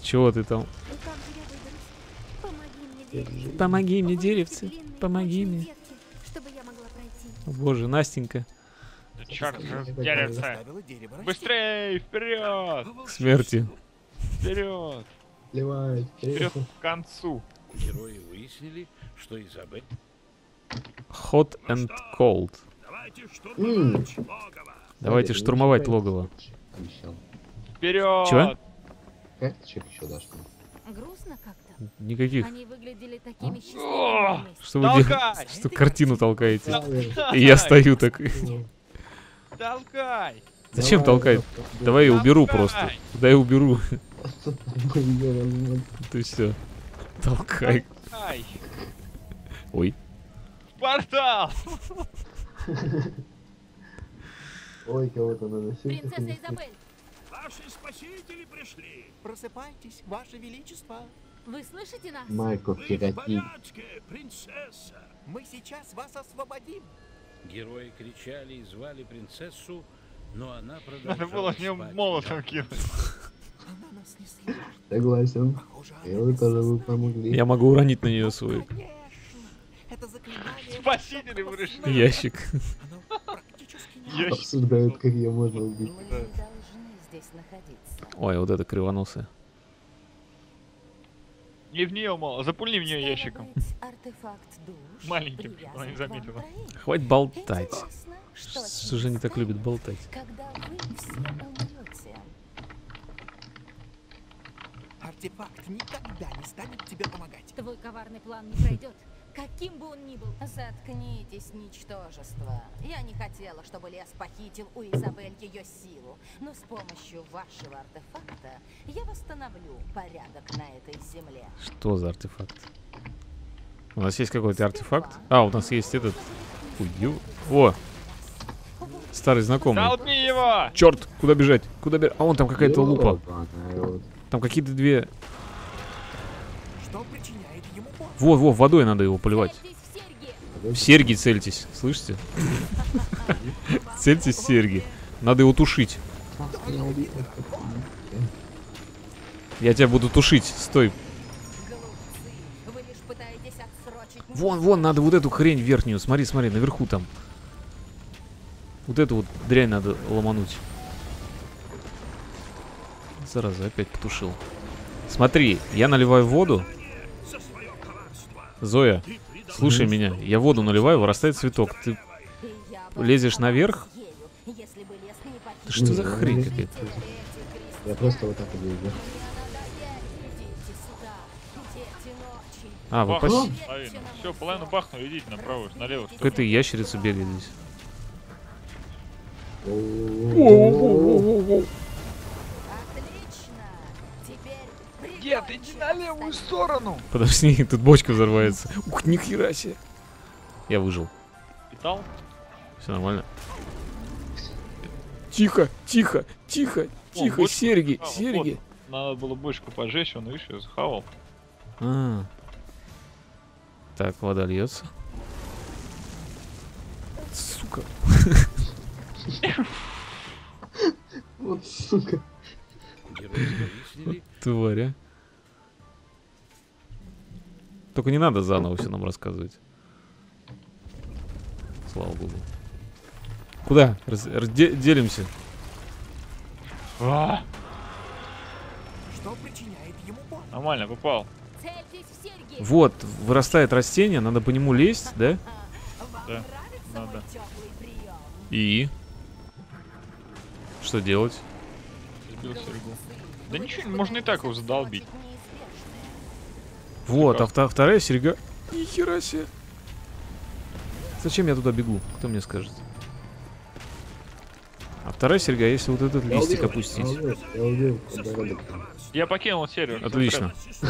Чего ты там? И как же я выберусь? Помоги мне, деревце. Помоги мне, Вырасти деревце. длинные Помоги прочные мне. ветки, чтобы я могла пройти. О, боже, Настенька. Да черт же, Заставила деревце. дерево расти. Быстрей, вперед! К смерти. Вперед! Плевать. Вперед к концу. Герои выяснили, что Изабель Hot and cold. Давайте штурмовать логово. Обещал. Вперед! Чего? Карточек еще дашь мне? Грустно как-то. Никаких. Они выглядели такими О! счастливыми вместе. Что вы делаете? Толкай! Что картину толкаете? Толкай! И я стою так. Толкай! Зачем толкать? Давай я уберу просто. Да я уберу. Ты все. Толкай. Толкай! Ой. В портал! Ой, кого-то надо Принцесса Изабель, Ваши спасители пришли. Просыпайтесь, Ваше Величество. вы слышите нас? Майкл Вы в Кирати. порядке, принцесса. Мы сейчас вас освободим. герои кричали и звали принцессу, но она Надо было продолжала в нем спать. молотом кинуть. Она нас не слышит. Согласен. Похоже, она И вы тоже вы бессознательна. помогли. Я могу уронить на нее свой Конечно. Это заклинание Спасители волшебного пришли. сна. ящик. Оно практически не Ящик. Обсуждают, как ее можно убить. Мы не должны здесь находиться. Ой, вот это кривоносая. Не в нее, мало. Запульни в нее ящиком. Артефакт душ Маленьким, привязан она не к вам заметила. троим. Хватит болтать. Интересно, Что же они так любят болтать? когда вы все умрете. Артефакт никогда не станет тебе помогать. Твой коварный план не пройдет, каким бы он ни был. Заткнитесь, ничтожество. Я не хотела, чтобы лес похитил у Изабель ее силу, но с помощью вашего артефакта я восстановлю порядок на этой земле. Что за артефакт? У нас есть какой-то артефакт? А, у нас есть этот. Ой, о! Старый знакомый. Толпи его! Черт, куда бежать? Куда бежать? А вон там какая-то лупа. Ёбаный Там какие-то две. Что причиняет ему боль? Во, водой надо его поливать. Цельтесь в серьги. В серьги цельтесь, слышите? Цельтесь в серьги. Надо его тушить. рот. Я тебя буду тушить. Стой. Глупцы, вы лишь пытаетесь отсрочить Вон, надо вот эту хрень верхнюю. Смотри, наверху там. Вот эту вот дрянь надо ломануть. Зараза, опять потушил. Смотри, я наливаю воду. За свое коварство. Зоя, слушай меня. Я воду наливаю, вырастает цветок. Ты И я бы лезешь осталась наверх? ею, если бы лес не Ты похитил что за хрень какая-то? эти крестьяне. Я просто вот так вот иду. Идите сюда, дети ночи. А, вы Бах, пос... Все, половину бахнули, идите направо, налево. Какая-то ящерица бегает здесь. О-о-о-о-о. Отлично. Теперь Нет, иди на левую сторону! Подожди, тут бочка взорвается. Ух, нихера себе. Я выжил. Питал? Все нормально. Тихо, тихо, тихо, тихо, бочку серьги, захавал, серьги. вот. Надо было бочку пожечь, он, видишь, ее захавал. А. Так, вода льется. Сука. Вот сука. Герои выяснили, Тварь, а. Только не надо заново все нам рассказывать. Слава богу. Куда? Делимся. А, Что причиняет ему боль? нормально, попал. цельтесь в серьги. Вот, вырастает растение, надо по нему лезть, да? Вам Да, нравится надо. мой теплый прием? И? Что делать? Сбил серьгу. Да ничего, можно и так его задолбить. Вот, а вторая серьга. Нихера себе. Зачем я туда бегу? Кто мне скажет? А вторая серьга, если вот этот листик опустить. Я убил подбородок. Я покинул серию. Отлично.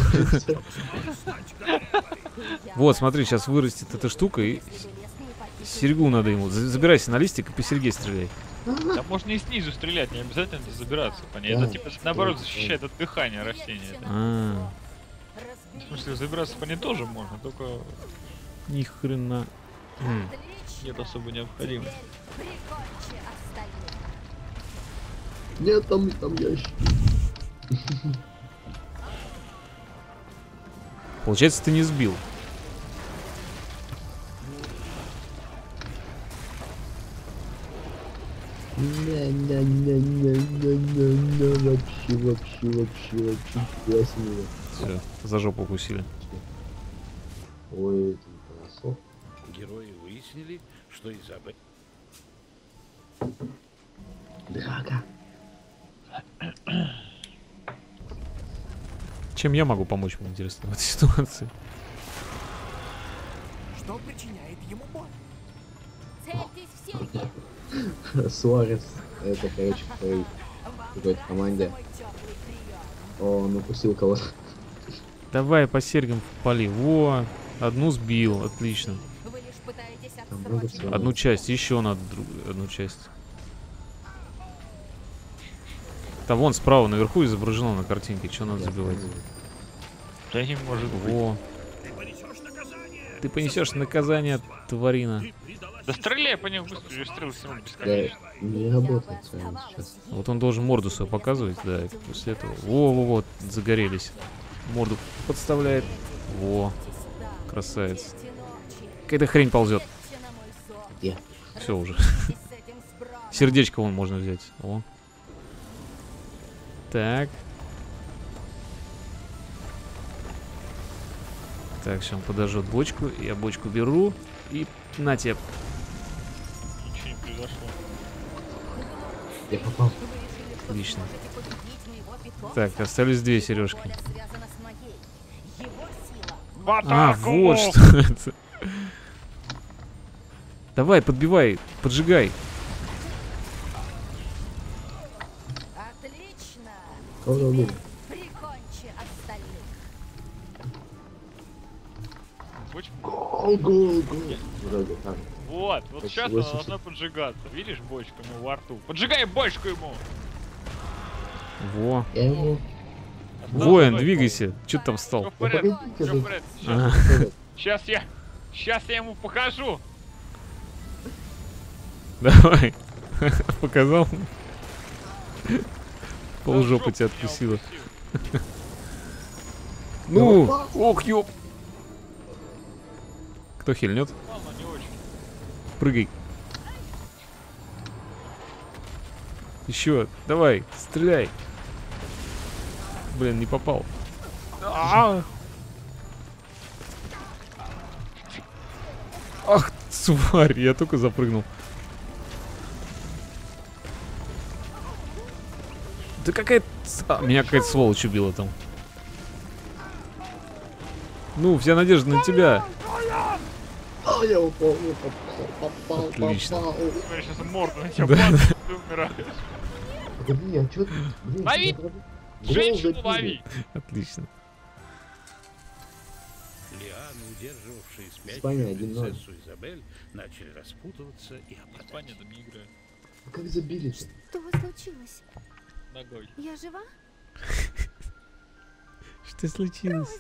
Вот, смотри, сейчас вырастет эта штука, и серьгу надо ему. Забирайся на листик и по серьге стреляй. Да можно и снизу стрелять, не обязательно забираться по ней. Это Да. типа наоборот защищает от дыхания растения. А, В смысле, забираться по ней тоже можно, только ни хрена. нет особой необходимости. Нет, там ящик. Получается, ты не сбил. Вообще, яснее. Все, за жопу укусили. Ой, это хорошо. Герои выяснили, что Изабель... Драка. Чем я могу помочь, мне интересно, в этой ситуации? Что причиняет ему боль? Цельтесь в серьги. Суарес. Это, короче, в какой-то команде. О, он укусил кого-то. Давай по серьгам пали. Во, одну сбил, отлично. Вы лишь пытаетесь Там много отсрочить. всего. Одну часть, еще надо одну часть. Да вон справа наверху изображено на картинке, что надо забивать. Да не может быть. Во, Ты понесешь наказание. ты понесешь наказание, тварина. Ты предала Да стреляй по нему быстро, я стрел всему Да, бесконечно. не работает с вами сейчас. Вот он должен морду свою показывать, да, и после этого. Во, загорелись. Морду подставляет. Во, красавец. Какая-то хрень ползет. Где? Все уже. Сердечко вон можно взять. О. Так. Так, сейчас он подожжет бочку. Я бочку беру. И на тебе. Ничего не произошло. Я попал. Отлично. Так, остались две сережки. В А, атаку! вот что это. Давай, подбивай, поджигай. Отлично. Кого убили? Прикончи остальных. Бочку? Гол. Вроде так. Вот Почти сейчас она 80. должна поджигаться. Видишь бочку ему во рту? Поджигай бочку ему! Во. Я ему... Воин, двигайся. Че ты там Всё встал? в порядке, погодите всё вы. в порядке. А, Сейчас я ему покажу. давай. Показал. Полжопы тебя Жопу меня откусила. укусил. Ну, ох, ёп. Кто хильнет? Ладно, не очень. Прыгай. Еще, давай, стреляй. Блин, не попал. Ах, тварь, я только запрыгнул. Да какая-то... меня какая-то сволочь убила там. Ну, вся надежда на тебя. А, я упал, попал. Отлично. Смотри, сейчас морду на тебя Да. падает, ты умираешь. Погоди, а чё ты? Блин, Лови! тебя гол Женщину забили. лови! Отлично. Лианы, удерживавшие Испания спящую 1-0. принцессу Изабель, начали распутываться и опадать. Испания там не играет. А как забили-то? Что случилось? Ногой. Я жива? Что случилось?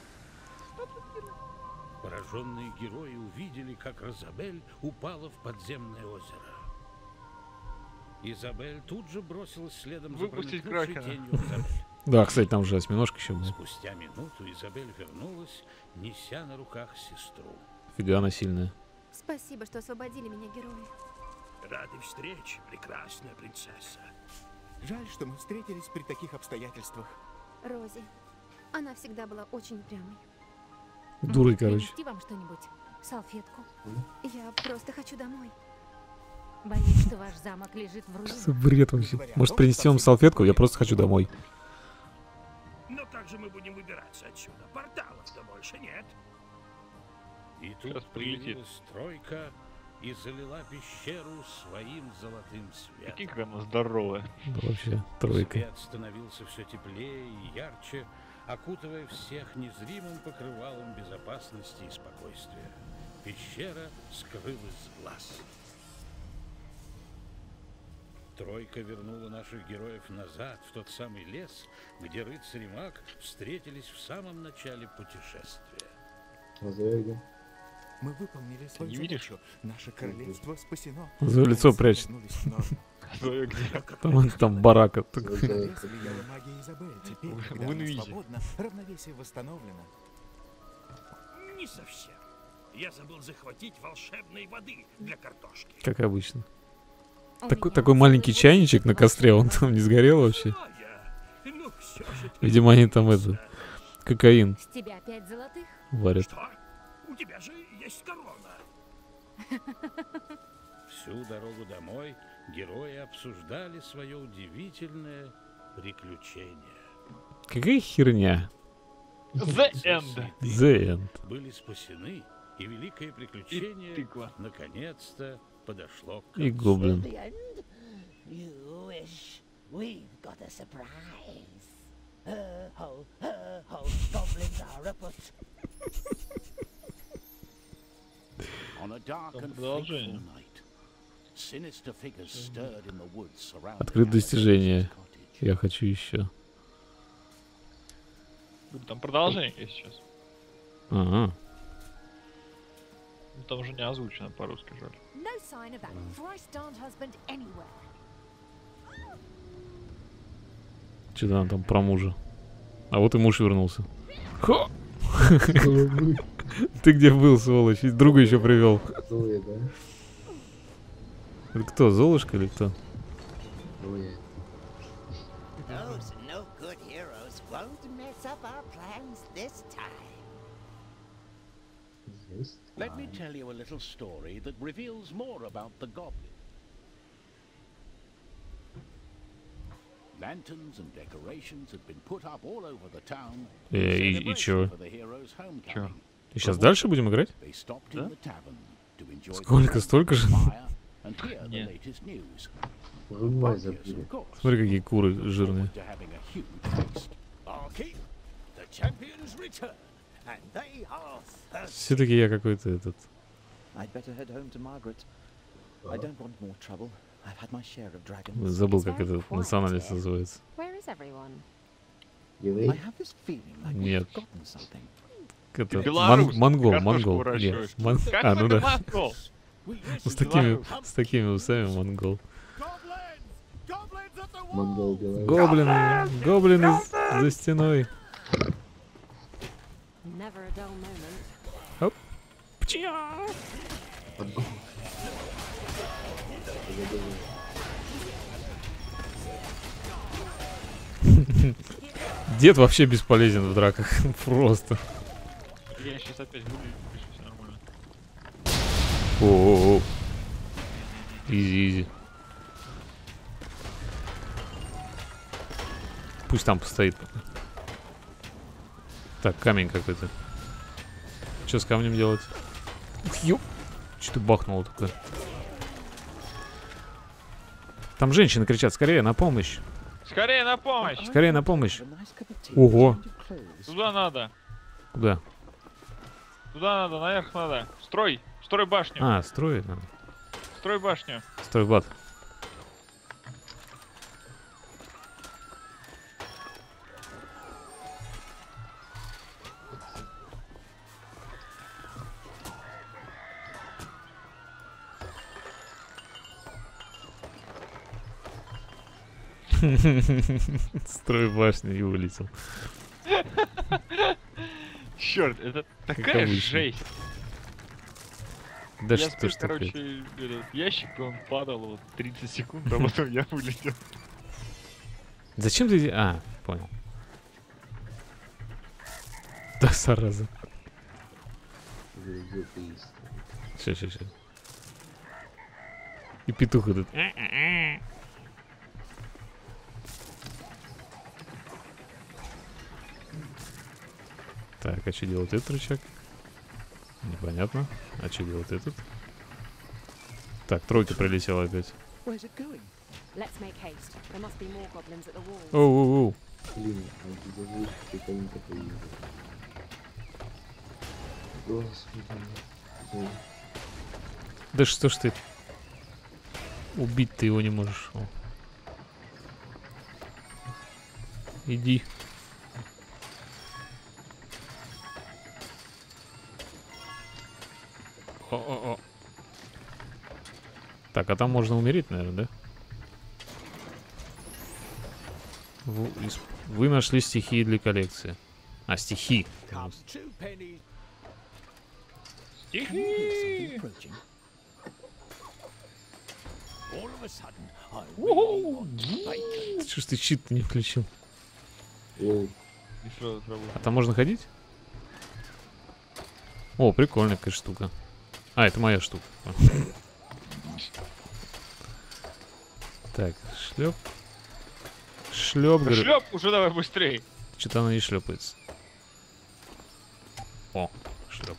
Пораженные герои увидели, как Розабель упала в подземное озеро. Изабель тут же бросилась следом за Выпустить промелькнувшей Кракена. тенью Розабель. Да, кстати, там же осьминожка еще была. Спустя минуту Изабель вернулась, неся на руках сестру. Фига она сильная. Спасибо, что освободили меня, герои. Рады встрече, прекрасная принцесса. Жаль, что мы встретились при таких обстоятельствах. Рози. Она всегда была очень упрямой. Дурой, Может, короче. принести вам что-нибудь? Салфетку? Я просто хочу домой. Боюсь, что ваш замок лежит в руинах. Что за бред вообще? Может, принести вам салфетку? Я просто хочу домой. Но как же мы будем выбираться отсюда? Порталов-то больше нет. И тут Сейчас прилетит. появилась тройка и залила пещеру своим золотым Прикинь, светом. как она здоровая. Да вообще, тройка. Свет становился все теплее и ярче, окутывая всех незримым покрывалом безопасности и спокойствия. Пещера скрылась с глаз. Тройка вернула наших героев назад, в тот самый лес, где рыцарь и маг встретились в самом начале путешествия. Розовый. Мы выполнили свою не видишь? задачу. Наше королевство спасено. За лицо Границы прячет. вернулись в норму. Твоё где? Там барака. Королевство влияла магия Изабель. Теперь, В когда она инвизе. свободна, равновесие восстановлено. Не совсем. Я забыл захватить волшебной воды для картошки. Как обычно. У Такой меня маленький своего чайничек на собственного костре, он сына. там не сгорел вообще. Ну, все же Видимо, они там это, кокаин С тебя 5 золотых? варят. Что? У тебя же есть корона. Всю дорогу домой герои обсуждали свое удивительное приключение. Какая херня. The End. The End. Были спасены, и великое И приключение тыква. наконец-то подошло к И концу. гоблин. The end? You wish we've got a surprise. Ho, goblins are afoot. On a dark Там and продолжение. fateful night, sinister figures stirred in the woods surrounding Открыть достижение. Alexander's cottage. Я хочу еще. Там продолжение есть сейчас. Ага. Ну, там уже не озвучено по-русски, жаль. No sign of that thrice-darned husband anywhere. Что там про мужа? А вот и муж вернулся. Хо! Ты где был, сволочь? И друга еще привел. Зоя, да? Это кто, Золушка или кто? Зоя. Those no-good heroes won't mess up our plans this time. Есть? Let me tell you a little story that reveals more about the goblin. Lanterns and decorations had been put up all over the town in И celebration чё? for the hero's homecoming. И сейчас дальше будем играть? They stopped in the tavern to enjoy Сколько, столько же? fire and hear the Нет. latest news. Врубай Yes, забыли. of course. Смотри, какие куры жирные. To having a huge feast. Barkeep, the champions return, and they are thirsty. Все-таки я какой-то этот... I'd better head home to Margaret. I don't want more trouble. I've had my share of dragons. Забыл, It's как very этот quiet национальность here. называется. Where is everyone? I Еврей? have this feeling like we've Нет. forgotten something. Это Белорус. монгол, Картошку монгол. выращиваешь. Нет, мон- Как А, ну это да. монгол? Ну, с такими усами монгол. Монгол белорус. Гоблины, гоблины за стеной. Never a dull moment. Пча! Дед вообще бесполезен в драках. Просто. Я сейчас опять выпишу, все нормально. О-о-о. Изи-изи. Пусть там постоит. Так, камень какой-то. Что с камнем делать? Ух, ёп. Что-то бахнуло такое. Там женщины кричат: скорее на помощь. Скорее на помощь! Скорее на помощь. A nice cup of tea. Ого. change of clothes. Туда надо. Куда? Туда надо, наверх надо. Строй! Строй башню! А, строить надо. Строй башню! Строй бат. Строй башню и вылетел. Черт, это такая обычно. жесть. Да Я что ж открыл, такое? короче, этот ящик, и он падал вот 30 секунд, а потом я вылетел. Зачем ты... А, понял. Да, зараза. Ща. И петух этот. Так, а что делает этот рычаг? Непонятно. А что делает этот? Так, тройка прилетела опять. Where's it going? Let's make haste. There must be more goblins at the walls. Оу-оу-оу. Блин, антидевиз, прикольненько появился. Господи. Ой. Да что ж ты? Убить ты его не можешь. О. Иди. О-о-о. Так, а там можно умереть, наверное, да? Вы нашли стихии для коллекции. А, стихи. Can you hear something Тихи. approaching? All of a sudden, I really want bacon. Чё ж ты щит не включил? О, И сразу сработало. А там можно ходить? О, прикольная какая штука. А, это моя штука. Так, шлеп. Шлеп, говорю. Шлеп, уже давай быстрей. Что-то она не шлепается. О, шлеп.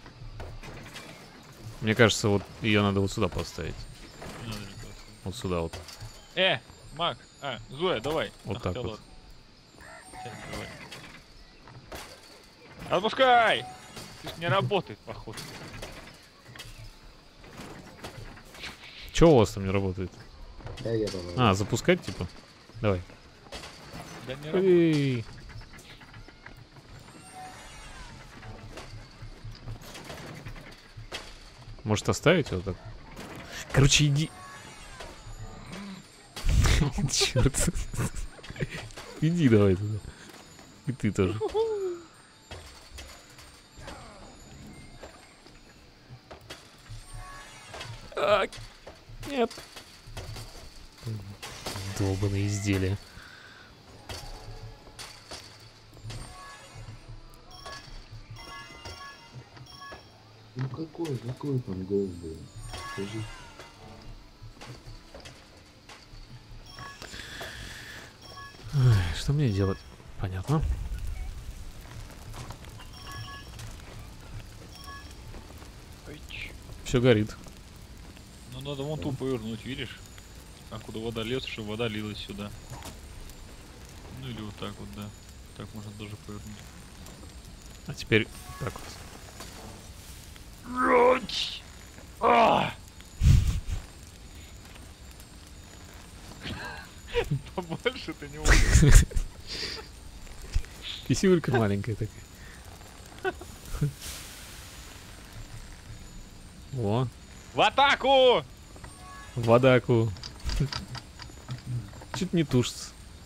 Мне кажется, вот ее надо вот сюда поставить. Не надо мне просто. Вот сюда вот. Мак. Зоя, давай. Вот Ах, так да вот. ладно. Сейчас, давай. Отпускай! Ты ж не работает, походу. Че у вас там не работает? да, я давай. А, запускать типа? Давай. Да не работает. Эй. Может оставить его так? Короче, иди. Черт. Иди давай туда. И ты тоже. А, нет. Долбаное изделие. Ну какой там гол был? Скажи. Ай, что мне делать? Понятно. Ай, чё. Все горит. Ну надо вон ту повернуть, видишь? А куда вода лез, чтобы вода лилась сюда. Ну или вот так вот, да. Так можно тоже повернуть. А теперь так вот. Побольше ты не можешь. Кисюлька маленькая такая. О, В атаку! в атаку. Чуть не тушится.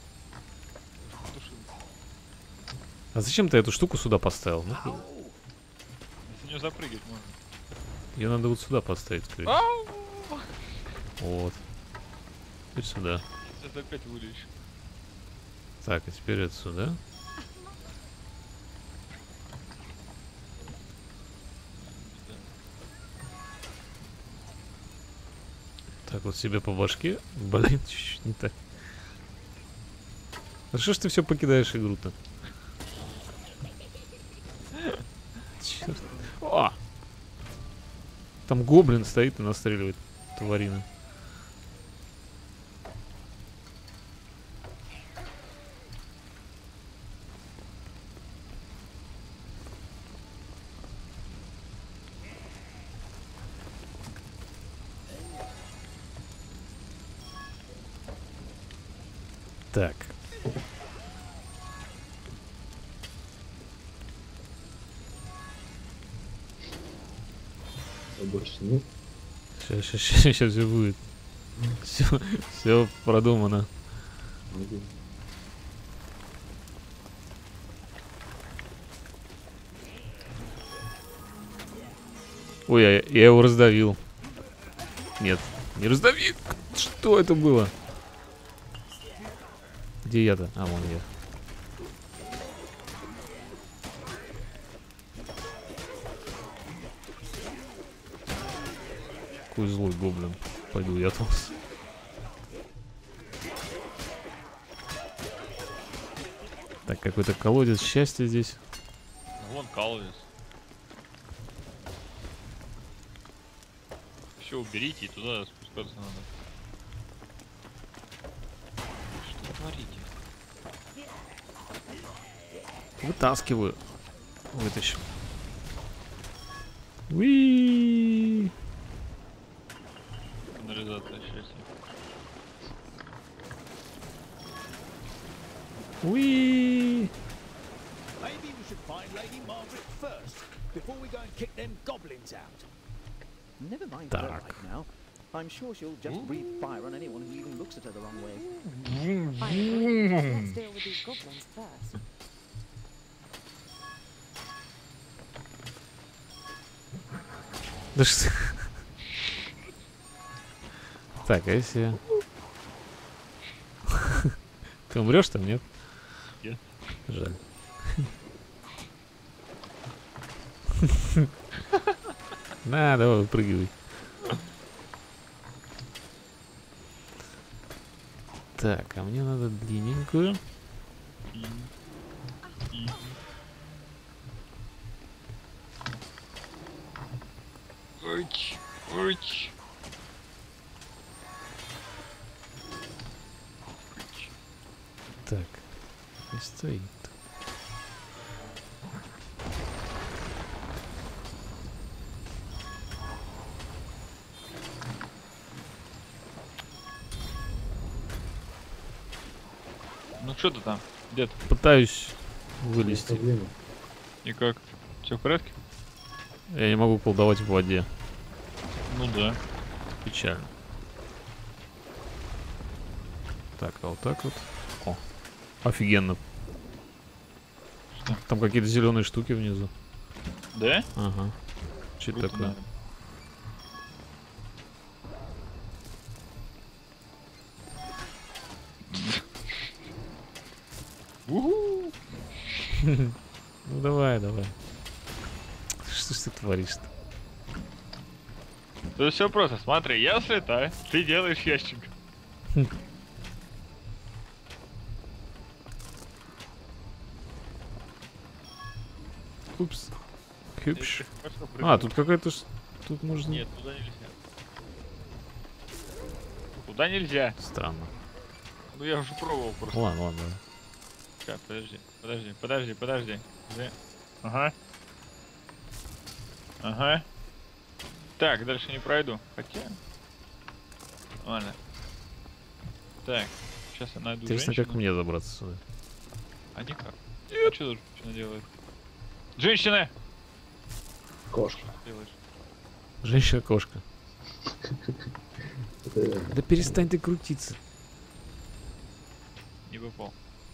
А зачем ты эту штуку сюда поставил? Ну, С нее запрыгать можно. ее надо вот сюда поставить, скорее. Ау! Вот. Теперь сюда. Сейчас опять вылечу. Так, а теперь это сюда. Так, вот себе по башке. Блин, чуть-чуть не так. Хорошо, что ты все покидаешь игру-то. Черт. О! Там гоблин стоит и настреливает тварина. Так. А больше нет? Сейчас все будет. Все продумано. Могу. Ой, я его раздавил. Нет, не раздавил. Что это было? Где я-то? А, вон я. Какой злой гоблин. Пойду я тут. Так, какой-то колодец счастья здесь. Вон колодец. Все уберите и туда спускаться надо. Что творите? Вытаскиваю. Вытащу. Уи. Канализация счастья. Уи. Maybe we should find Lady Margaret first, before we go and kick them goblins out. Never mind her Так. right now. I'm sure she'll just breathe fire on anyone who even looks at her the wrong way. I agree. Let's deal with these goblins first. Да что? Так, а если... Ты умрешь там, нет? Нет. Жаль. На, давай, выпрыгивай. Так, а мне надо длинненькую. Ойч, ойч. Так, не стоит. Ну что ты там? Где ты? Пытаюсь Есть вылезти. проблема. И как? Все в порядке? Я не могу колдовать в воде. Ну да. Печально. Так, а вот так вот. О, офигенно. Что? Там какие-то зеленые штуки внизу. Да? Ага. Что это Круто, такое? наверное. Уху! Ну давай, давай. Что ж ты творишь-то? Тут все просто. Смотри, я слетаю, ты делаешь ящик. Упс. Хюпш. Хорошо А, придумал. тут какая-то... Тут можно... Нет, туда нельзя. Туда нельзя. Странно. Ну я уже пробовал просто. Ладно, ладно. Сейчас, подожди. Подожди. Ага. Ага. Так, дальше не пройду. Хотя... Ладно. Так, сейчас я найду Интересно, женщину. как мне забраться сюда? А никак. А что тут женщина делает? Женщина! Кошка. Что ты делаешь? Женщина-кошка. Это Да перестань ты крутиться. Не попал.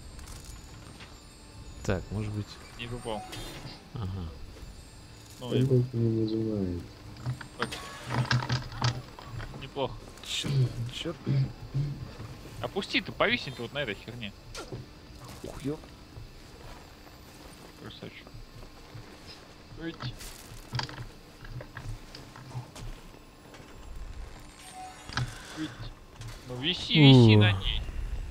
Так, может быть... Не попал. Ага. Ну, он только не нажимает. так. Неплохо. Черт. Опусти ты, повиснет вот на этой херне. Хуёк. Красавчик. Ой. Ой. Ну виси на ней.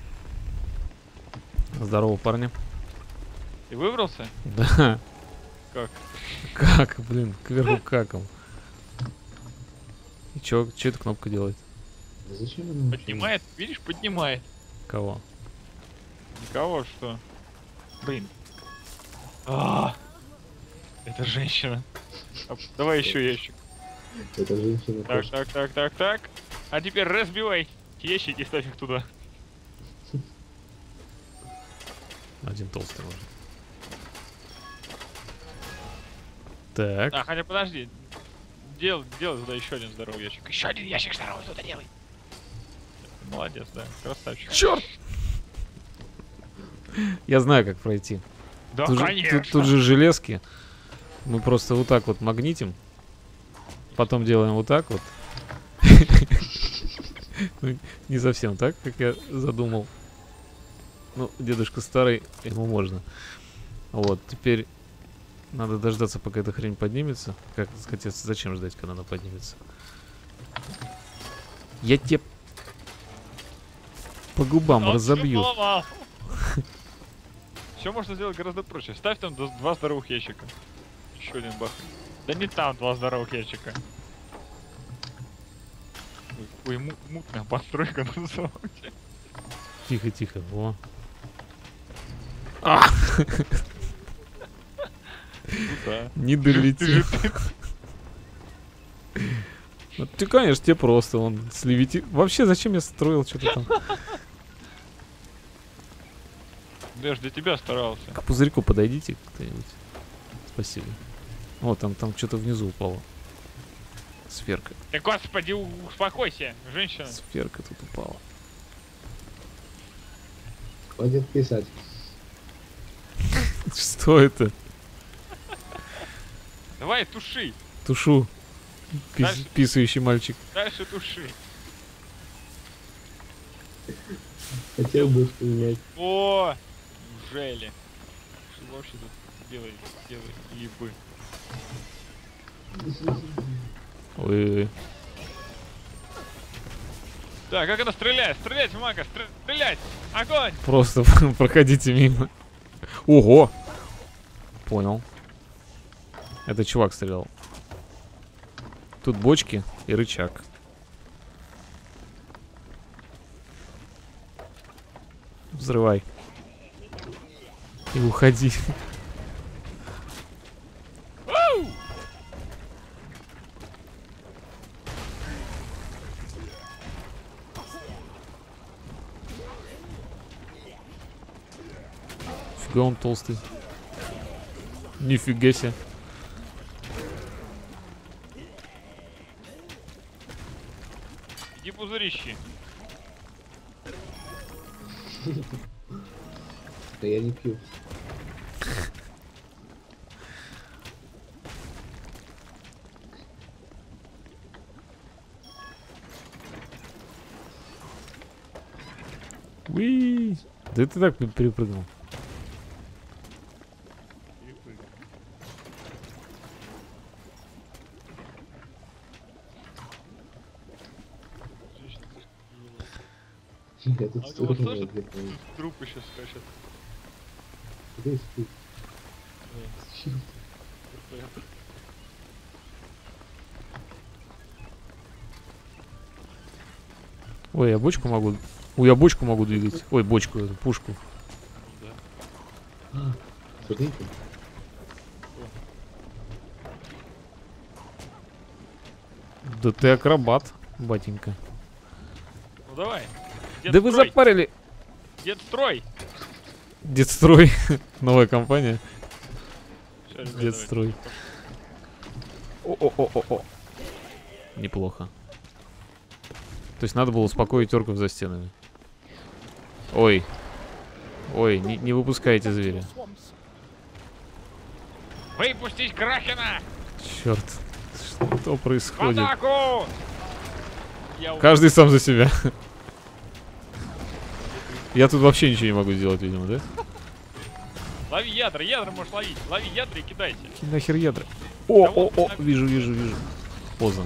Здорово, парни. Ты выбрался? Да. Как? Как, блин, кверху каком. И чё эта кнопка делает? А зачем она вообще? Поднимает, видишь, поднимает. Кого? Никого, что? Блин. Это женщина. Давай еще ящик. Это женщина Так, кошка. так. А теперь разбивай ящики и ставь их туда. Один толстый может. Так. А, хотя подожди. Делай туда еще один здоровый ящик. Еще один ящик здоровый туда делай. Молодец, да. Красавчик. Черт! Я знаю, как пройти. Да, Тут же, конечно. тут же железки. Мы просто вот так вот магнитим. Потом делаем вот так вот. Ну, не совсем так, как я задумал. Ну, дедушка старый, ему можно. Вот, теперь надо дождаться, пока эта хрень поднимется. Как сказать, зачем ждать, когда она поднимется? Я тебе по губам разобью. Все можно сделать гораздо проще. Ставь там два здоровых ящика. Еще один бах. Да не там два здоровых ящика. Ой, мутная постройка на самом деле. Тихо, тихо. Во. А! Да. Не долетел. Вот ты, конечно, тебе просто он слевити. Вообще, зачем я строил что-то там? Да я ж для тебя старался. К пузырьку подойдите кто-нибудь. Спасибо. Вот, там что-то внизу упало. Сферка. Да господи, успокойся, женщина. Сферка тут упала. Хватит писать. Что это? Давай, туши. Тушу. Дальше. Писающий мальчик. Дальше туши. Хотел бы вспоминать. О! Неужели? Что вообще тут делает ебы? Ой-ой-ой. Так, как это стрелять? Стрелять в мага! Стрелять! Огонь! Просто проходите мимо. Ого! Понял. Это чувак стрелял. Тут бочки и рычаг. Взрывай. И уходи. Фига он толстый. Нифига себе. Иди пузырищи. Да я не пью. Уи. Да ты так перепрыгнул. Я тут А стою, вот тоже блядь, блядь. трупы сейчас скачут. Где спит? Ой, я бочку могу. Ой, я бочку могу двигать. Ой, бочку, эту пушку. Смотрите. Да ты акробат, батенька. Ну давай. Дед, Да вы строй. запарили. Дед, строй. Дедстрой. Новая компания. Всё, ребята, Дедстрой. О-о-о-о-о. Неплохо. То есть надо было успокоить орков за стенами. Ой. Ой, не выпускайте зверя. Выпустить Кракена! Черт. Что В происходит? атаку! Я Каждый сам за себя. Я тут вообще ничего не могу сделать, видимо, да? Лови ядра, ядра можешь ловить. Лови ядра и кидайте. Какие нахер ядра? Да О, вот о, так. вижу, вижу, вижу. Поздно.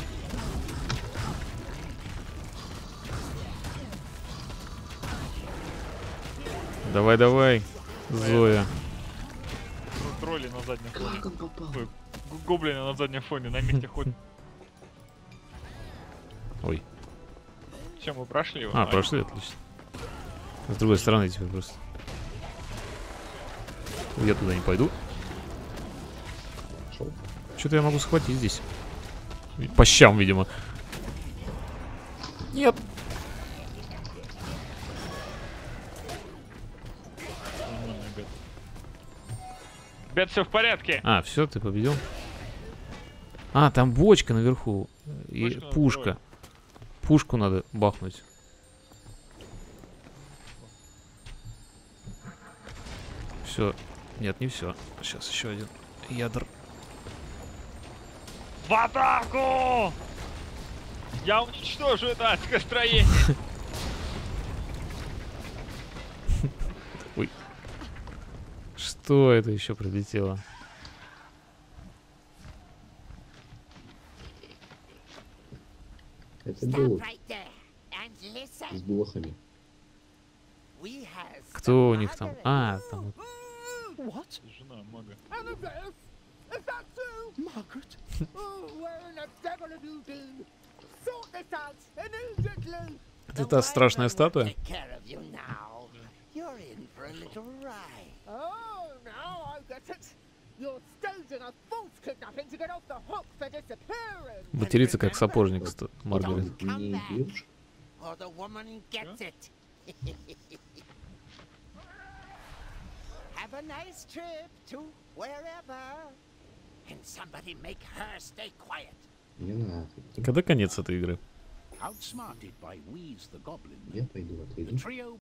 Давай, давай, Зоя. Тролли на заднем фоне. Как он попал? Ой, гоблины на заднем фоне на месте ходят. Ой. Чем мы прошли его? А, прошли, отлично. С другой стороны теперь просто. Я туда не пойду. Пошел. Что-то я могу схватить здесь. По щам, видимо. Нет. Бет, все в порядке. А, все, ты победил. А, там бочка наверху. И Бочка пушка. надо Пушку надо бахнуть. Все. Нет, не все. Сейчас еще один ядр. В атаку! Я уничтожу это адское строение. Ой. Что это еще прилетело? Это Stop было right there and listen. с блохами. We have Кто у some них там? marvelous- А, там вот. What? Жена мага. Annabeth! Is that you? Margaret? Oh, where in the devil have you been? Sort this out immediately! Это та страшная статуя? Take care of you now. You're in for a little ride. Oh, now I get it. You're staging a false kidnapping to get off the hook for disappearing. Матерится как сапожник, Маргарет. Don't come Не back, пьешь? or the woman gets it. Have a nice trip to wherever. And somebody make her stay quiet. Не надо. Когда конец этой игры? Outsmarted by Wheeze the Goblin, Я пойду the отойду. trio